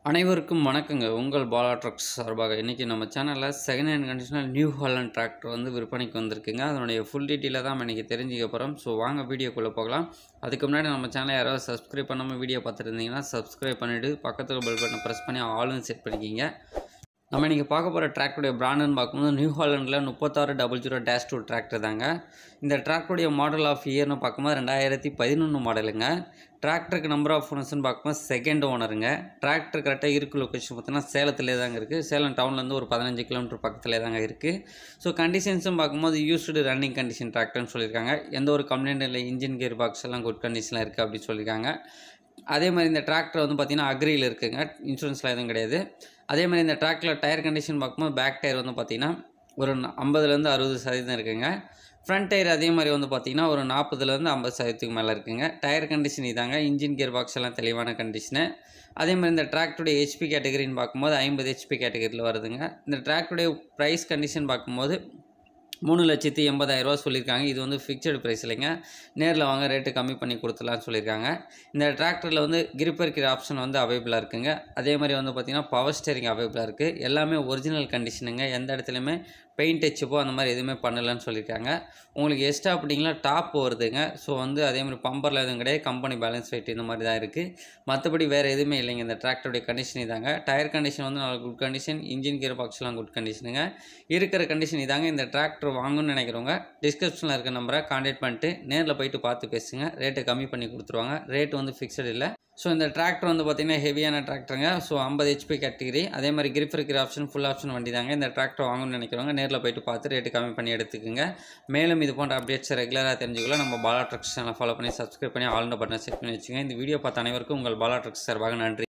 அனைவருக்கும் வணக்கங்க. உங்கள் பாலா ட்ரக்ஸ் சார்பாக இன்றைக்கி நம்ம சேனலில் செகண்ட் ஹேண்ட் கண்டிஷனில் நியூ ஹாலண்ட் டிராக்டர் வந்து விற்பனைக்கு வந்திருக்குங்க. அதனுடைய ஃபுல் டீட்டெயிலை தான் நம்ம இன்றைக்கி தெரிஞ்சுக்க போகிறோம். ஸோ வாங்க வீடியோக்குள்ளே போகலாம். அதுக்கு முன்னாடி நம்ம சேனலை யாராவது சப்ஸ்கிரைப் பண்ணாமல் வீடியோ பார்த்துருந்தீங்கன்னா சப்ஸ்கிரைப் பண்ணிவிட்டு பக்கத்தில் பெல் பட்டனை ப்ரெஸ் பண்ணி ஆல்னு செட் பண்ணிக்கிங்க. நம்ம இன்றைக்கி பார்க்க போகிற டிராக்டருடைய பிராண்டுன்னு பார்க்கும்போது நியூ ஹாலண்டில் 3600-2 டிராக்டர் தாங்க. இந்த டிராக்டருடைய மாடல் ஆஃப் இயர்னு பார்க்கும்போது 2011 மாடலுங்க. டிராக்டருக்கு நம்பர் ஆஃப் ஓனர்ஸ்னு பார்க்கும்போது செகண்ட் ஓனருங்க. டிராக்டர் கரெக்டாக இருக்க லொக்கேஷன் பார்த்தீங்கன்னா சேலத்திலே தாங்க இருக்குது. சேலம் டவுன்லேருந்து ஒரு 15 கிலோமீட்டர் பக்கத்திலே தாங்க இருக்குது. ஸோ கண்டிஷன்ஸும் பார்க்கும்போது யூஸ்டு ரன்னிங் கண்டிஷன் டிராக்டர்னு சொல்லியிருக்காங்க. எந்த ஒரு கம்ப்ளைண்ட் இல்லை, இன்ஜின் கியர் பாக்ஸ் எல்லாம் குட் கண்டிஷனில் இருக்குது அப்படின்னு சொல்லியிருக்காங்க. அதே மாதிரி இந்த டிராக்டர் வந்து பார்த்திங்கன்னா அக்ரியில் இருக்குங்க, இன்சூரன்ஸ்லாம் எதுவும் கிடையாது. அதே மாதிரி இந்த டிராக்டரில் டயர் கண்டிஷன் பார்க்கும்போது பேக் டயர் வந்து பார்த்திங்கன்னா ஒரு 50-60% இருக்குங்க. ஃப்ரண்ட் டயர் அதே மாதிரி வந்து பார்த்திங்கன்னா ஒரு 40-50% மேலே இருக்குங்க. டயர் கண்டிஷன் இதாங்க. இன்ஜின் கியர் பாக்ஸ் எல்லாம் தெளிவான கண்டிஷனு. அதே மாதிரி இந்த டிராக்டருடைய ஹெச்பி கேட்டகரின்னு பார்க்கும்போது 50 ஹெச்பி கேட்டகரியில் வருதுங்க. இந்த டிராக்டருடைய ப்ரைஸ் கண்டிஷன் பார்க்கும்போது 3,80,000 சொல்லியிருக்காங்க. இது வந்து ஃபிக்ஸடு ப்ரைஸ் இல்லைங்க. நேரில் வாங்க ரேட்டு கம்மி பண்ணி கொடுத்துலான்னு சொல்லியிருக்காங்க. இந்த டிராக்டரில் வந்து கிரிப் இருக்கிற ஆப்ஷன் வந்து அவைலபிளாக இருக்குங்க. அதே மாதிரி வந்து பார்த்திங்கன்னா பவர் ஸ்டேரிங் அவைலபிளாக இருக்குது. எல்லாமே ஒரிஜினல் கண்டிஷனுங்க. எந்த இடத்துலையுமே பெயிண்ட் டச்சப்போ அந்த மாதிரி எதுவுமே பண்ணலன்னு சொல்லியிருக்காங்க. உங்களுக்கு எக்ஸ்ட்ரா அப்படிங்களா டாப் வருதுங்க. ஸோ வந்து அதேமாதிரி பம்பரில் எதுவும் கிடையாது. கம்பெனி பேலன்ஸ் வெயிட் இந்த மாதிரி தான் இருக்குது. மற்றபடி வேறு எதுவுமே இல்லைங்க. இந்த டிராக்டருடைய கண்டிஷன் இதாங்க. டயர் கண்டிஷன் வந்து நல்ல குட் கண்டிஷன். இன்ஜின் கியர் பாக்ஸ்லாம் குட் கண்டிஷனுங்க. இருக்கிற கண்டிஷன் இதாங்க. இந்த டிராக்டர் வாங்கணும்னு நினைக்கிறவங்க டிஸ்கிரிப்ஷனில் இருக்க நம்பரை கான்டாக்ட் பண்ணிட்டு நேரில் போயிட்டு பார்த்து பேசுங்க. ரேட்டு கம்மி பண்ணி கொடுத்துருவாங்க. ரேட்டு வந்து ஃபிக்ஸட் இல்லை. ஸோ இந்த டிராக்டர் வந்து பார்த்திங்கன்னா ஹெவியான டிராக்டருங்க. So 50 HP category. அதே மாதிரி கிரிப் இருக்கிற ஆப்ஷன் ஃபுல் ஆப்ஷன் வண்டி தாங்க. இந்த டிராக்டர் வாங்கணும்னு நினைக்கிறவங்க நேரில் போயிட்டு பார்த்து ரேட்டு கம்மி பண்ணி எடுத்துக்கோங்க. மேலும் இது போன்ற அப்டேட்ஸை ரெகுலராக தெரிஞ்சுக்கலாம் நம்ம பாலா ட்ரக்ஸ் சேனலை ஃபாலோ பண்ணி சப்ஸ்கிரைப் பண்ணி ஆல் பட்டனை செட் பண்ணி வச்சுங்க. இந்த வீடியோ பார்த்த அனைவருக்கும் உங்கள் பாலா ட்ரக்ஸ் சார்பாக நன்றி.